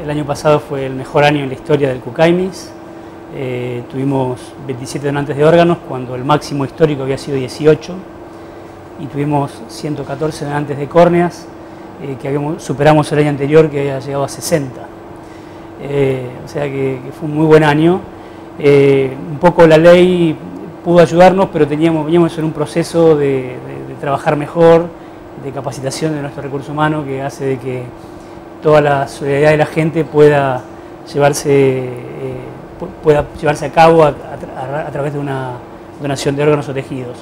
el año pasado fue el mejor año en la historia del Cucaymis. Tuvimos 27 donantes de órganos cuando el máximo histórico había sido 18 y tuvimos 114 donantes de córneas que superamos el año anterior que había llegado a 60. O sea que fue un muy buen año. Un poco la ley pudo ayudarnos, pero veníamos en un proceso de trabajar mejor, de capacitación de nuestro recurso humano que hace de que toda la solidaridad de la gente pueda llevarse a cabo a través de una donación de órganos o tejidos.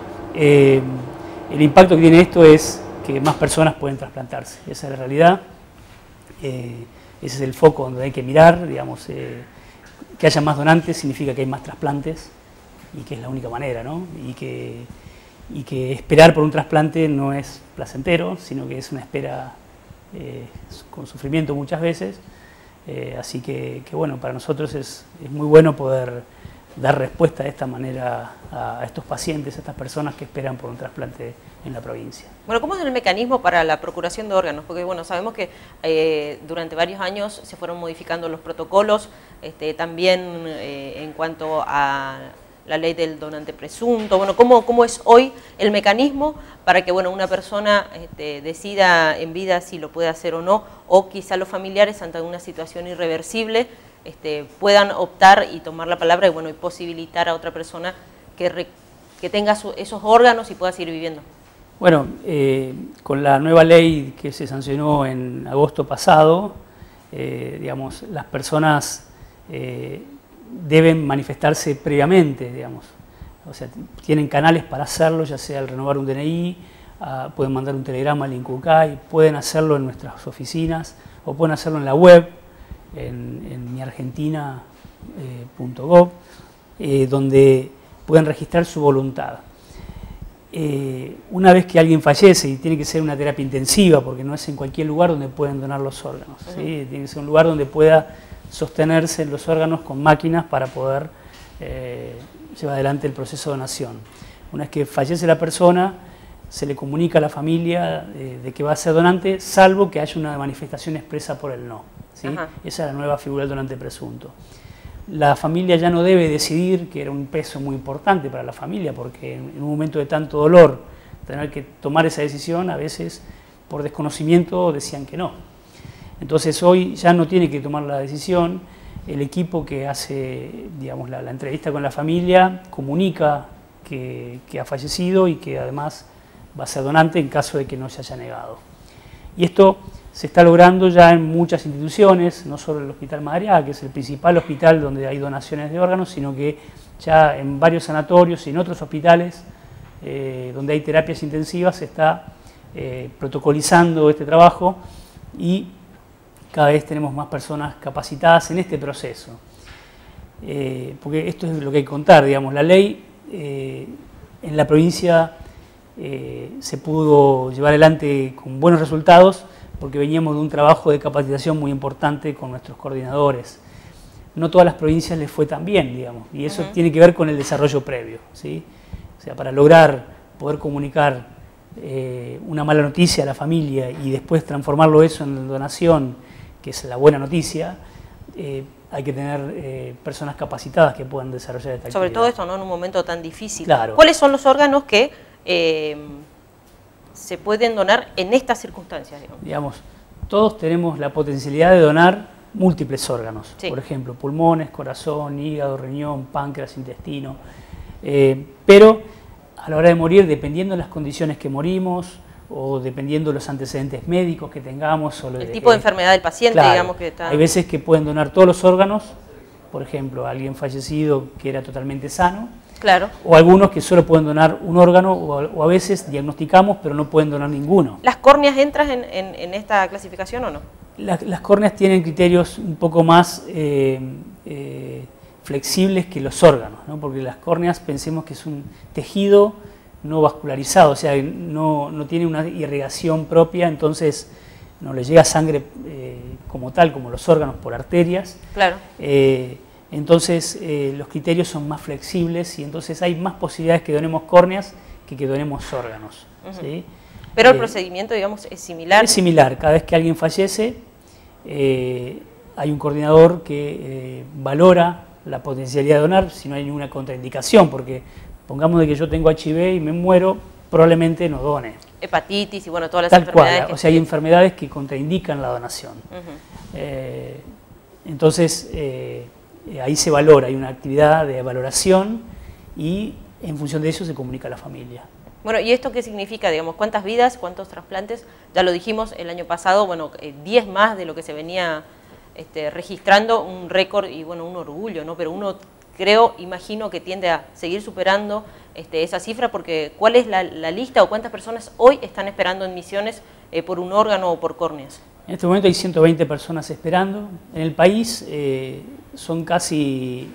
El impacto que tiene esto es que más personas pueden trasplantarse, esa es la realidad, ese es el foco donde hay que mirar, digamos, que haya más donantes significa que hay más trasplantes y que es la única manera, ¿no? Y que esperar por un trasplante no es placentero, sino que es una espera con sufrimiento muchas veces, así que bueno, para nosotros es muy bueno poder dar respuesta de esta manera a estos pacientes, a estas personas que esperan por un trasplante en la provincia. Bueno, ¿cómo es el mecanismo para la procuración de órganos? Porque bueno, sabemos que durante varios años se fueron modificando los protocolos, también en cuanto a la ley del donante presunto. Bueno, ¿cómo es hoy el mecanismo para que bueno, una persona decida en vida si lo puede hacer o no, o quizá los familiares ante una situación irreversible puedan optar y tomar la palabra y bueno, y posibilitar a otra persona que tenga esos órganos y pueda seguir viviendo? Bueno, con la nueva ley que se sancionó en agosto pasado, digamos, las personas deben manifestarse previamente, digamos. O sea, tienen canales para hacerlo, ya sea al renovar un DNI, pueden mandar un telegrama al INCUCAI, pueden hacerlo en nuestras oficinas o pueden hacerlo en la web, en miargentina.gov, donde pueden registrar su voluntad. Una vez que alguien fallece, y tiene que ser una terapia intensiva, porque no es en cualquier lugar donde pueden donar los órganos, ¿sí? Tiene que ser un lugar donde pueda sostenerse los órganos con máquinas para poder llevar adelante el proceso de donación. Una vez que fallece la persona, se le comunica a la familia de que va a ser donante, salvo que haya una manifestación expresa por el no, ¿sí? Esa es la nueva figura del donante presunto. La familia ya no debe decidir, que era un peso muy importante para la familia, porque en un momento de tanto dolor, tener que tomar esa decisión, a veces por desconocimiento decían que no. Entonces hoy ya no tiene que tomar la decisión, el equipo que hace, digamos, la entrevista con la familia comunica que ha fallecido y que además va a ser donante en caso de que no se haya negado. Y esto se está logrando ya en muchas instituciones, no solo el Hospital Madariaga, que es el principal hospital donde hay donaciones de órganos, sino que ya en varios sanatorios y en otros hospitales donde hay terapias intensivas se está protocolizando este trabajo y cada vez tenemos más personas capacitadas en este proceso. Porque esto es lo que hay que contar, digamos, la ley en la provincia se pudo llevar adelante con buenos resultados porque veníamos de un trabajo de capacitación muy importante con nuestros coordinadores. No todas las provincias les fue tan bien, digamos, y eso tiene que ver con el desarrollo previo, ¿sí? O sea, para lograr poder comunicar una mala noticia a la familia y después transformarlo eso en donación, que es la buena noticia, hay que tener personas capacitadas que puedan desarrollar esta actividad. Sobre todo esto, ¿no? En un momento tan difícil. Claro. ¿Cuáles son los órganos que se pueden donar en estas circunstancias? Digamos, todos tenemos la potencialidad de donar múltiples órganos, sí. Por ejemplo, pulmones, corazón, hígado, riñón, páncreas, intestino, pero a la hora de morir, dependiendo de las condiciones que morimos, o dependiendo de los antecedentes médicos que tengamos. O el tipo de enfermedad del paciente, claro, digamos que está... Hay veces que pueden donar todos los órganos, por ejemplo, alguien fallecido que era totalmente sano, claro. O algunos que solo pueden donar un órgano, o a veces diagnosticamos pero no pueden donar ninguno. ¿Las córneas entran en esta clasificación o no? Las córneas tienen criterios un poco más flexibles que los órganos, ¿no? Porque las córneas pensemos que es un tejido no vascularizado, o sea, no tiene una irrigación propia, entonces no le llega sangre como tal, como los órganos, por arterias. Claro. Entonces los criterios son más flexibles y entonces hay más posibilidades que donemos córneas que donemos órganos. ¿Sí? Pero el procedimiento, digamos, es similar. Es similar, cada vez que alguien fallece, hay un coordinador que valora la potencialidad de donar si no hay ninguna contraindicación, porque pongamos de que yo tengo HIV y me muero, probablemente no done. Hepatitis y bueno, todas las Tal enfermedades. cual, o sea, hay enfermedades que contraindican la donación. Entonces, ahí se valora, hay una actividad de valoración y en función de eso se comunica a la familia. Bueno, ¿y esto qué significa? Digamos, ¿cuántas vidas, cuántos trasplantes? Ya lo dijimos el año pasado, bueno, 10 más de lo que se venía registrando, un récord y bueno, un orgullo, ¿no? Pero uno imagino que tiende a seguir superando esa cifra, porque ¿cuál es la lista o cuántas personas hoy están esperando en Misiones por un órgano o por córneas? En este momento hay 120 personas esperando. En el país son casi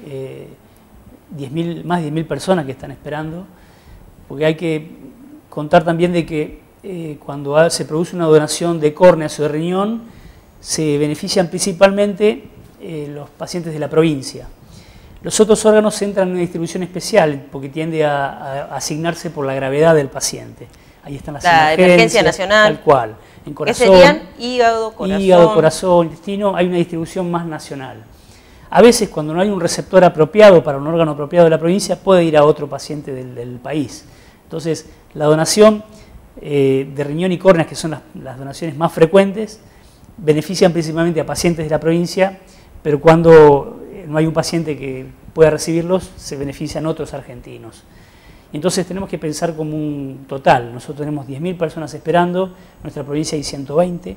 más de 10.000 personas que están esperando, porque hay que contar también de que cuando se produce una donación de córneas o de riñón, se benefician principalmente los pacientes de la provincia. Los otros órganos entran en una distribución especial porque tiende a asignarse por la gravedad del paciente. Ahí están las emergencia nacional. Tal cual. En corazón, ¿qué serían? Hígado, corazón, intestino, hay una distribución más nacional. A veces cuando no hay un receptor apropiado para un órgano apropiado de la provincia, puede ir a otro paciente del país. Entonces, la donación de riñón y córneas, que son las donaciones más frecuentes, benefician principalmente a pacientes de la provincia, pero cuando no hay un paciente que pueda recibirlos, se benefician otros argentinos. Entonces tenemos que pensar como un total. Nosotros tenemos 10.000 personas esperando, en nuestra provincia hay 120.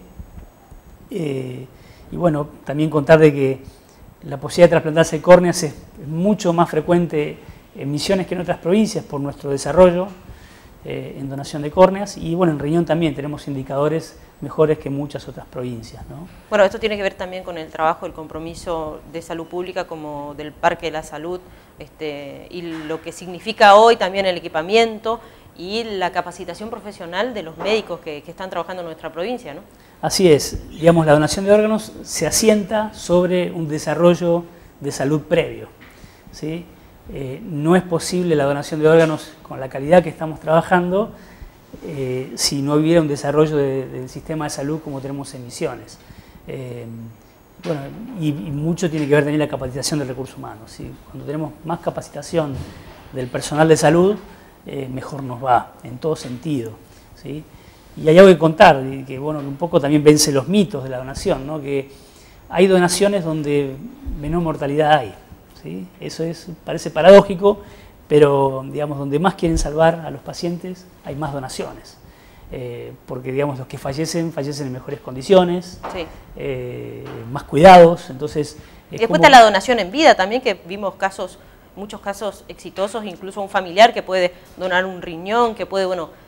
Y bueno, también contar de que la posibilidad de trasplantarse córneas es mucho más frecuente en Misiones que en otras provincias por nuestro desarrollo en donación de córneas. Y bueno, en riñón también tenemos indicadores mejores que muchas otras provincias, ¿no? Bueno, esto tiene que ver también con el trabajo, el compromiso de salud pública como del Parque de la Salud, y lo que significa hoy también el equipamiento y la capacitación profesional de los médicos que están trabajando en nuestra provincia, ¿no? Así es, digamos, la donación de órganos se asienta sobre un desarrollo de salud previo, ¿sí? No es posible la donación de órganos con la calidad que estamos trabajando si no hubiera un desarrollo del sistema de salud como tenemos en Misiones. Bueno, y mucho tiene que ver también la capacitación del recurso humano, ¿sí? Cuando tenemos más capacitación del personal de salud, mejor nos va, en todo sentido, ¿sí? Y hay algo que contar, que bueno, un poco también vence los mitos de la donación, ¿no? Que hay donaciones donde menor mortalidad hay, ¿sí? Eso parece paradójico, pero digamos, donde más quieren salvar a los pacientes hay más donaciones, porque digamos, los que fallecen en mejores condiciones, sí, más cuidados, entonces... Y después está la donación en vida también, que vimos muchos casos exitosos, incluso un familiar que puede donar un riñón, que puede, bueno,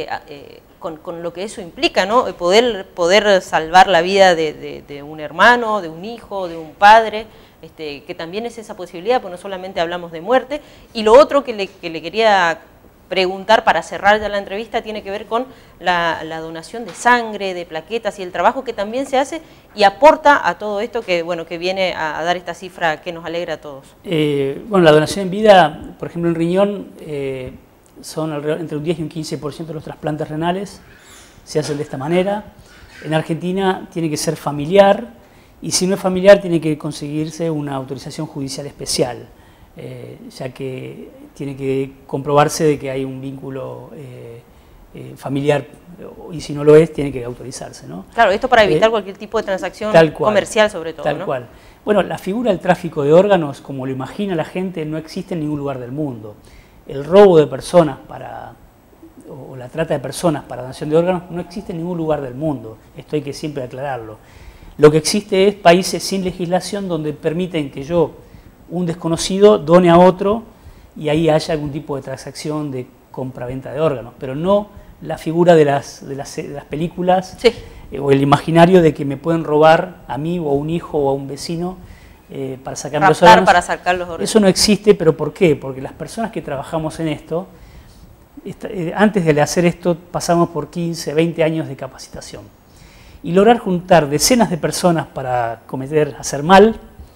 con lo que eso implica, ¿no? Poder salvar la vida de un hermano, de un hijo, de un padre, que también es esa posibilidad, pues no solamente hablamos de muerte. Y lo otro que le quería preguntar para cerrar ya la entrevista tiene que ver con la donación de sangre, de plaquetas y el trabajo que también se hace y aporta a todo esto que, bueno, que viene a dar esta cifra que nos alegra a todos. Bueno, la donación en vida, por ejemplo en riñón, son entre un 10 y un 15% de los trasplantes renales, se hacen de esta manera. En Argentina tiene que ser familiar, y si no es familiar tiene que conseguirse una autorización judicial especial, ya que tiene que comprobarse de que hay un vínculo familiar, y si no lo es, tiene que autorizarse, ¿no? Claro, esto para evitar cualquier tipo de transacción comercial sobre todo, Tal cual. Bueno, la figura del tráfico de órganos, como lo imagina la gente, no existe en ningún lugar del mundo. El robo de personas o la trata de personas para donación de órganos no existe en ningún lugar del mundo. Esto hay que siempre aclararlo. Lo que existe es países sin legislación donde permiten que un desconocido, done a otro y ahí haya algún tipo de transacción de compra-venta de órganos, pero no la figura de las películas, sí, o el imaginario de que me pueden robar a mí o a un hijo o a un vecino para sacarme los órganos. Para sacar los órganos. Eso no existe, pero ¿por qué? Porque las personas que trabajamos en esto, antes de hacer esto pasamos por 15, 20 años de capacitación. Y lograr juntar decenas de personas para hacer mal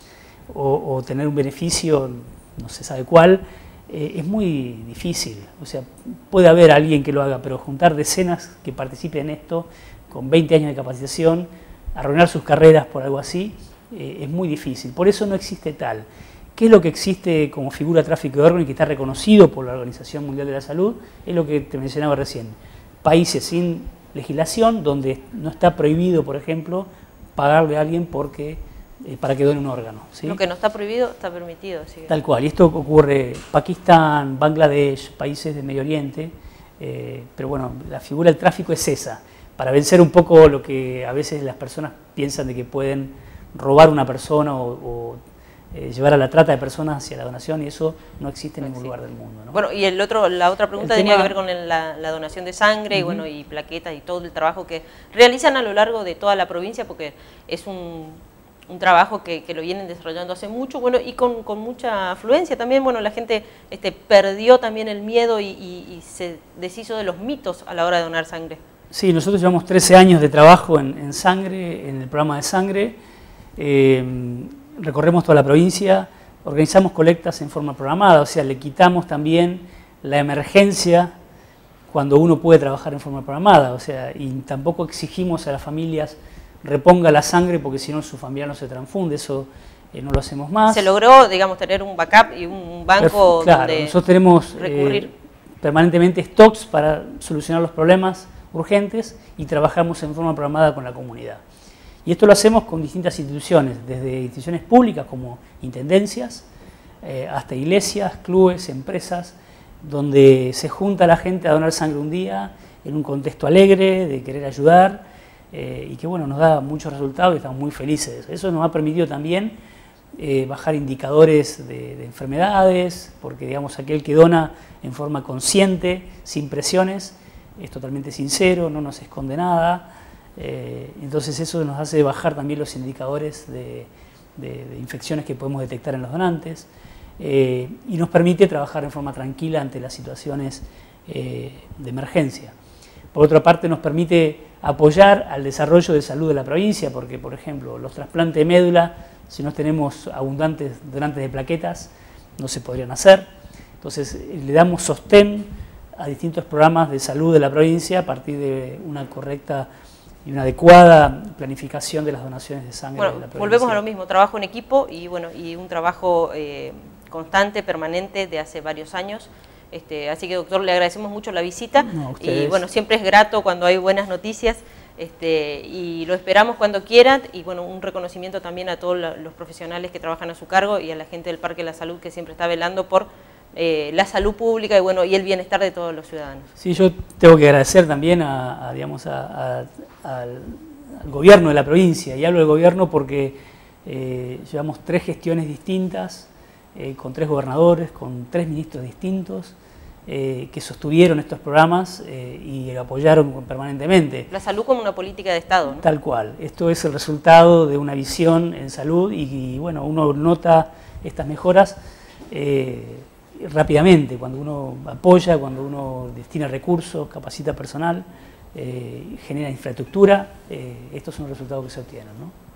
o tener un beneficio, no se sabe cuál, es muy difícil. O sea, puede haber alguien que lo haga, pero juntar decenas que participen en esto con 20 años de capacitación arruinar sus carreras por algo así, es muy difícil. Por eso no existe tal. ¿Qué es lo que existe como figura de tráfico de órganos y que está reconocido por la Organización Mundial de la Salud? Es lo que te mencionaba recién. Países sin legislación, donde no está prohibido, por ejemplo, pagarle a alguien para que done un órgano, ¿sí? Lo que no está prohibido está permitido. ¿Sí? Tal cual. Y esto ocurre en Pakistán, Bangladesh, países de Medio Oriente. Pero bueno, la figura del tráfico es esa, para vencer un poco lo que a veces las personas piensan de que pueden robar una persona o llevar a la trata de personas hacia la donación, y eso no existe en ningún lugar del mundo, ¿no? Bueno, y la otra pregunta tenía que ver con la donación de sangre y bueno, y plaquetas y todo el trabajo que realizan a lo largo de toda la provincia, porque es un trabajo que lo vienen desarrollando hace mucho, bueno, y con mucha afluencia también. Bueno, la gente perdió también el miedo y se deshizo de los mitos a la hora de donar sangre. Sí, nosotros llevamos 13 años de trabajo en sangre, en el programa de sangre. Recorremos toda la provincia, organizamos colectas en forma programada, o sea, le quitamos también la emergencia cuando uno puede trabajar en forma programada, o sea, y tampoco exigimos a las familias reponga la sangre porque si no su familiar no se transfunde, eso no lo hacemos más. Se logró, digamos, tener un backup y un banco claro, donde nosotros tenemos permanentemente stocks para solucionar los problemas urgentes y trabajamos en forma programada con la comunidad. Y esto lo hacemos con distintas instituciones, desde instituciones públicas como intendencias, hasta iglesias, clubes, empresas, donde se junta la gente a donar sangre un día en un contexto alegre, de querer ayudar, y que bueno, nos da muchos resultados y estamos muy felices. Eso nos ha permitido también bajar indicadores de enfermedades, porque digamos aquel que dona en forma consciente, sin presiones, es totalmente sincero, no nos esconde nada. Entonces eso nos hace bajar también los indicadores de infecciones que podemos detectar en los donantes, y nos permite trabajar en forma tranquila ante las situaciones de emergencia. Por otra parte, nos permite apoyar al desarrollo de salud de la provincia, porque por ejemplo los trasplantes de médula, si no tenemos abundantes donantes de plaquetas, no se podrían hacer. Entonces le damos sostén a distintos programas de salud de la provincia a partir de una correcta y una adecuada planificación de las donaciones de sangre de la provincia. Volvemos a lo mismo, trabajo en equipo y bueno, y un trabajo constante, permanente de hace varios años. Así que doctor, le agradecemos mucho la visita y bueno, siempre es grato cuando hay buenas noticias, y lo esperamos cuando quieran, y bueno, un reconocimiento también a todos los profesionales que trabajan a su cargo y a la gente del Parque de la Salud que siempre está velando por la salud pública y bueno, y el bienestar de todos los ciudadanos. Sí, yo tengo que agradecer también al gobierno de la provincia, y hablo del gobierno porque llevamos 3 gestiones distintas, con 3 gobernadores, con 3 ministros distintos, que sostuvieron estos programas y apoyaron permanentemente. La salud como una política de Estado, ¿no? Tal cual. Esto es el resultado de una visión en salud y bueno, uno nota estas mejoras rápidamente, cuando uno apoya, cuando uno destina recursos, capacita personal, genera infraestructura, estos son los resultados que se obtienen, ¿no?